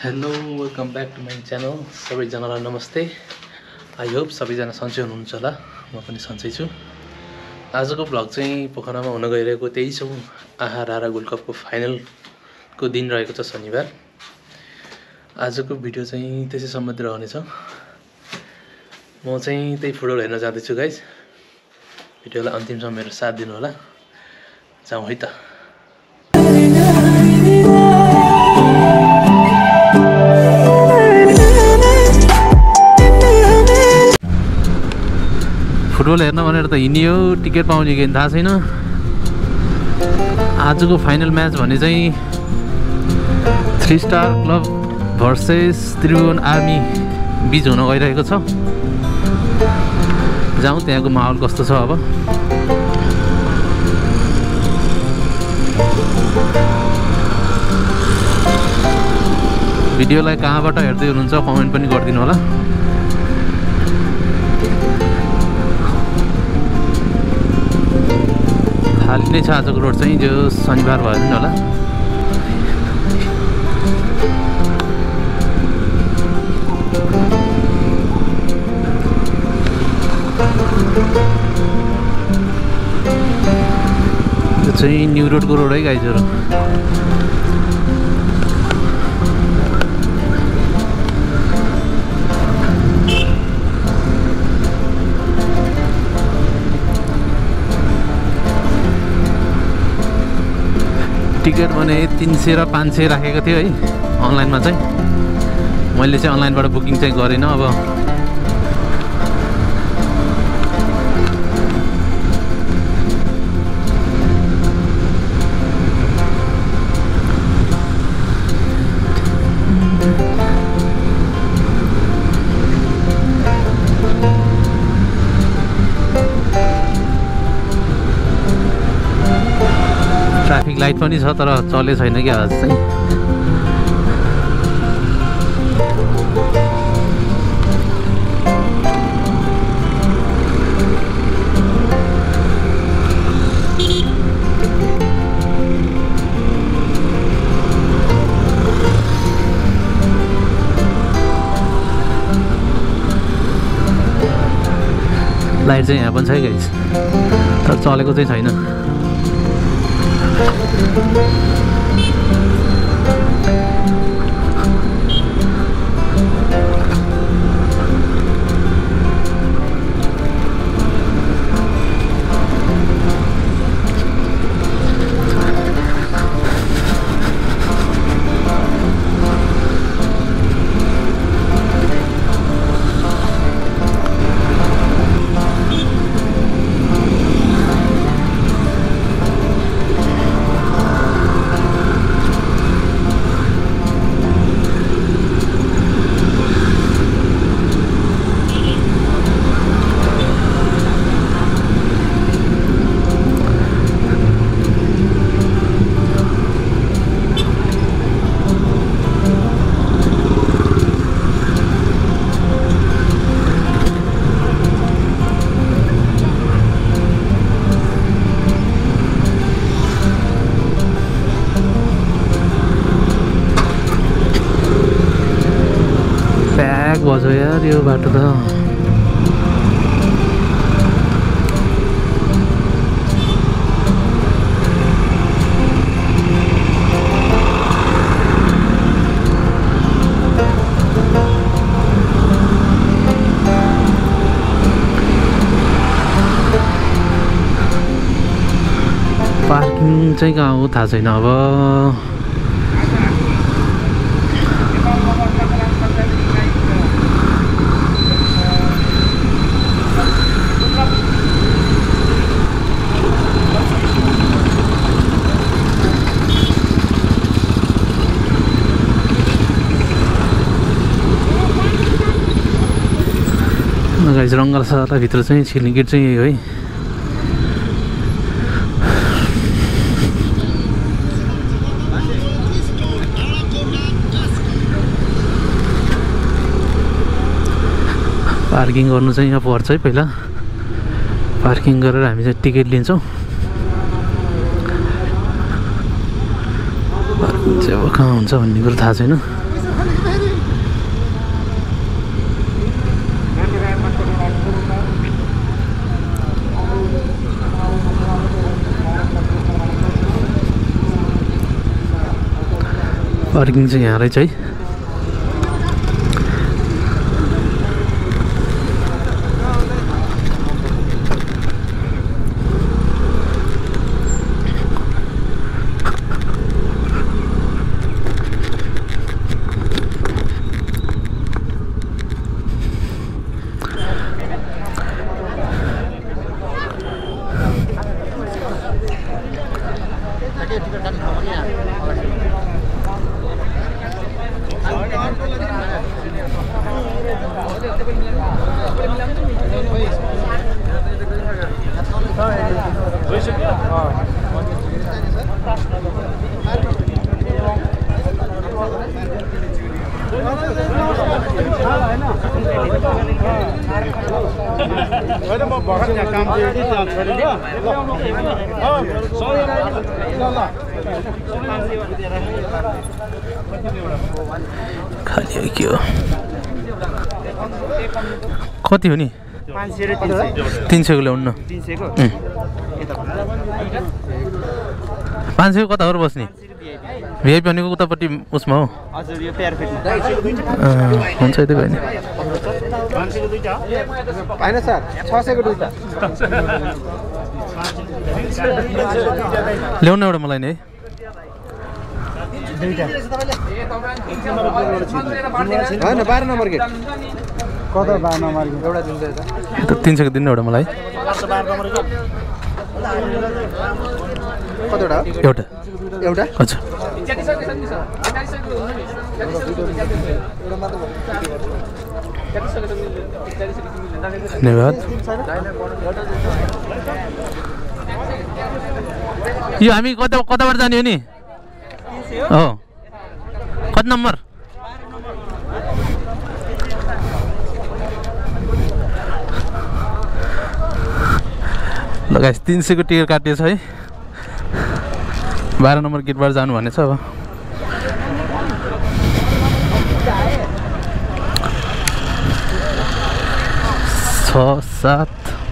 Hello welcome back to my channel. सबैजनालाई नमस्ते। I hope सबैजना सन्चै हुनुहुन्छ होला। म पनि सन्चै छु। आजको भ्लग चाहिँ पोखरामा हुन गइरहेको 23औं आहारारा गोल्ड कपको फाइनलको दिन रहेको छ शनिबार। आजको भिडियो चाहिँ त्यसै सम्बन्धी रहनेछ। म चाहिँ त्यही फुटबल हेर्न जाँदैछु गाइज। भिडियोलाई अन्तिमसम्म मेरो साथ दिनु होला। जाउँ है त। फुटबल हेर्न भनेर त हिँडियो, टिकट पाउने कि थाहा छैन। आजको फाइनल म्याच भने चाहिँ 3 star club versus Tribhuvan army बीच हुन गइरहेको छ। जाउँ त्यहाँको माहौल कस्तो छ। अब भिडियोलाई कहाँबाट हेर्दै हुनुहुन्छ कमेन्ट पनि गरिदिनु होला। खाली नै छ आजको रोड चाहिँ, जो शनिबार भयो नि होला। यो चाहिँ न्यू रोडको रोड है गाइजहरू। टिकट भने 300 र 500 राखेको थियो है अनलाइनमा चाहिँ। मैले चाहिँ अनलाइनबाट बुकिङ चाहिँ गरिनँ। अब ट्राफिक लाइट पनि छ तर चले छैन क्या आज चाहिँ। लाइट चाहिँ यहाँ पनि छ गाइस, तर चलेको चाहिँ छैन। बज्यो यार यो बाटो त। पार्किङ चाहिँ कहाँ हो थाहा छैन। अब गाइस रङ्गला भित्र चाहिँ छिर्ने गेट चाहिँ यही हो है। पार्किङ गर्नु चाहिँ यहाँ पर्छ है। पहिला पार्किङ गरेर हामी चाहिँ टिकट लिन्छौँ। पार्किङ चाहिँ अब कहाँ हुन्छ भन्ने कुरो थाहा छैन। पार्किङ चाहिँ यहाँ रहेछ है। खाली के हो कति हो नि 300 को ल्याउनु 300 को 500 को कता हो बस्ने भिआइपी भनेको उतापट्टि उसमा हो हजुर यो पेयर फिटमा हुन्छ यतै भयो नि 500 को दुईटा हैन सर 600 को दुईटा ल्याउनु एउटा मलाई नि है दुईटा हैन 12 नम्बर गेट कता 12 नम्बर गेट एउटा दिन्छ त 300 को दिनु एउटा मलाई 12 नम्बर गेट कतवटा एउटा एउटा हजुर धन्यवाद यो हामी कताबाट जाने हो नि हो कति नम्बर ल गाइस 300 को टिकट काटिएको छ है 12 नम्बर गेटबाट जानु भनेछ अब छ सात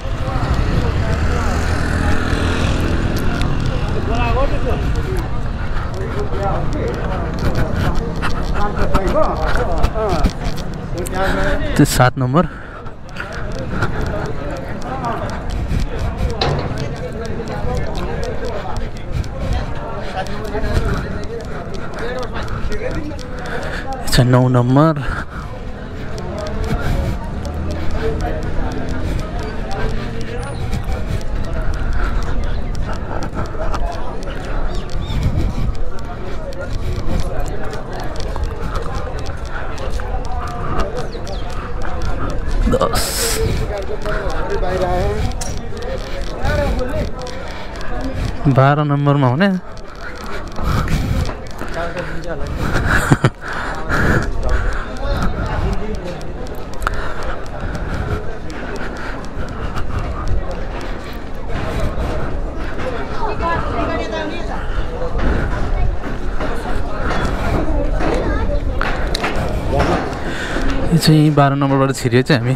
त्यो 7 नम्बर अच्छा 9 नंबर बारह नंबर में होने ये चाहिँ 12 नम्बरबाट छिर्यो चाहिँ हामी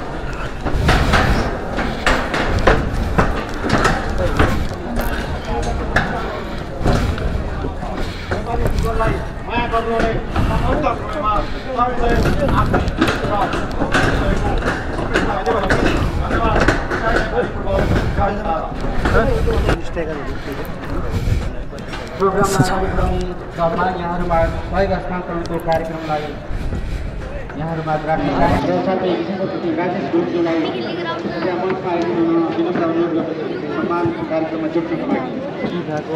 कार्यक्रमलाई यहाँहरुमा राख्न चाहन्छु र साथै विशेष अतिथि राजेश गुरुजीलाई मञ्चमा आइदिनु विनम्र अनुरोध गर्दछु सम्मान कार्यक्रममा जोड्नको लागि विभागको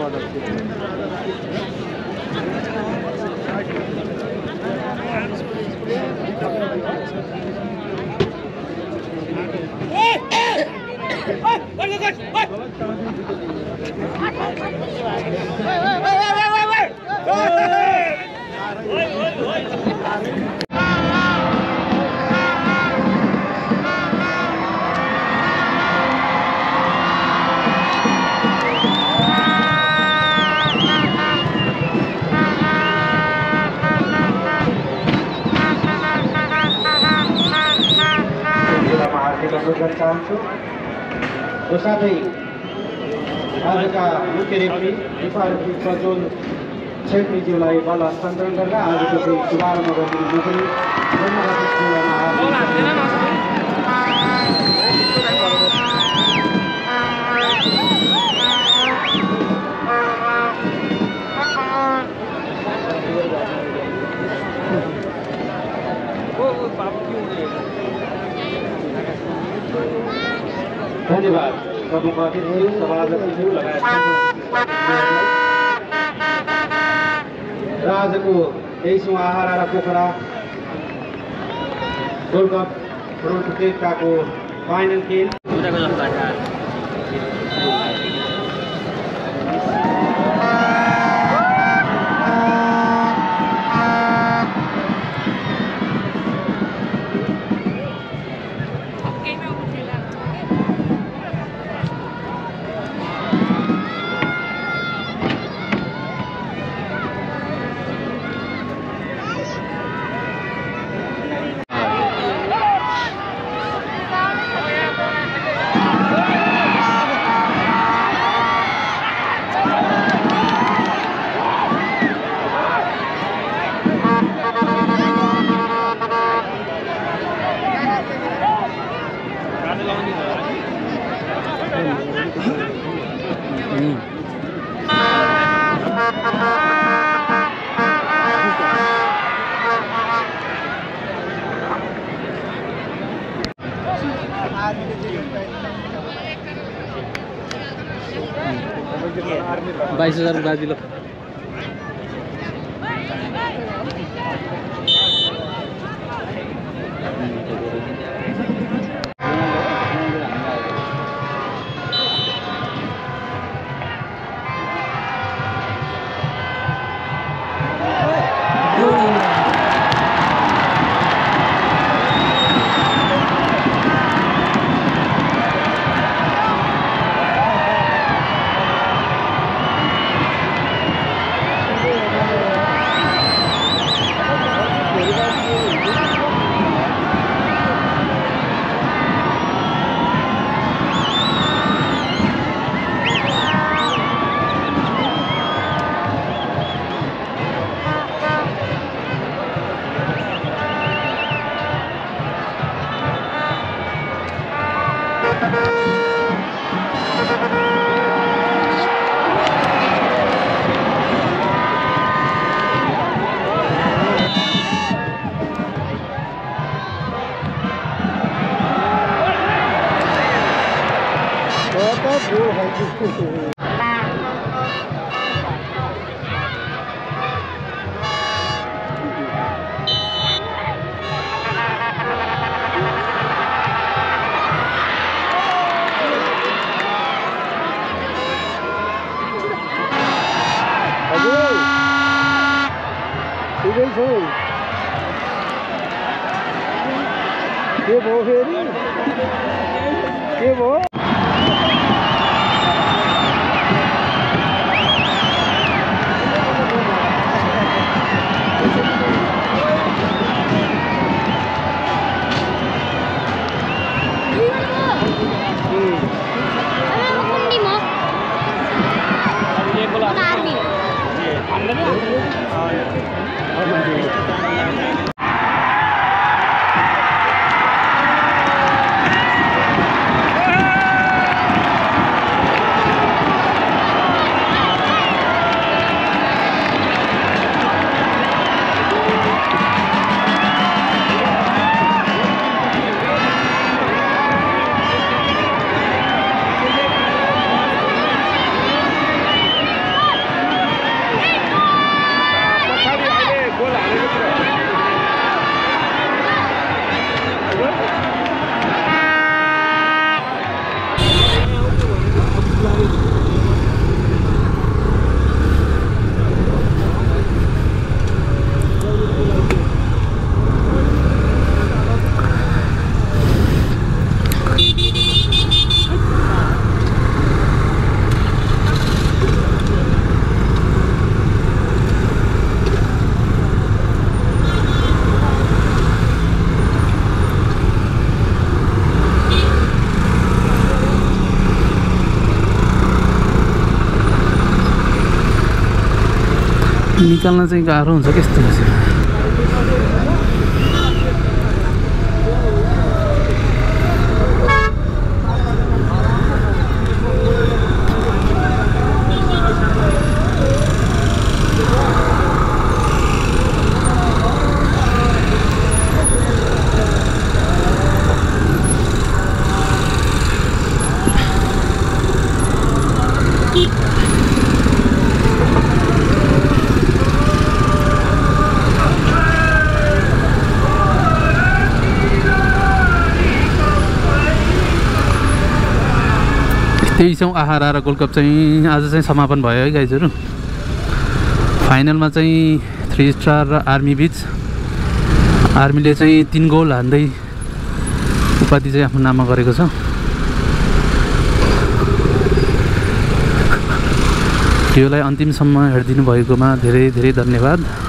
चाहन्छु र साथै आजका मुख्य रेफ्री प्रज्वल छेत्रीज्यूलाई बल हस्तान्तरण गरेर आजको चाहिँ शुभारम्भ गरिदिनु पनि धन्यवाद धन्यवाद प्रमुख अतिथिज्यू सभापतिज्यू लगायत र आजको 23औं आहारा र पोखरा गोल्ड कप फुटबल प्रतियोगिताको फाइनल खेल ₹22,000 बाजिलो के भयो फेरि के भयो निकाल्न चाहिँ गाह्रो हुन्छ त्यस्तो रहेछ। तेइसौँ आहारा र गोल्ड कप चाहिँ आज चाहिँ समापन भयो है गाइजहरू। फाइनलमा चाहिँ 3 स्टार र आर्मी बिच आर्मीले चाहिँ 3 गोल हान्दै उपाधि चाहिँ आफ्नो नाममा गरेको छ। भिडियोलाई अन्तिमसम्म हेरिदिनु भएकोमा धेरै धेरै धन्यवाद।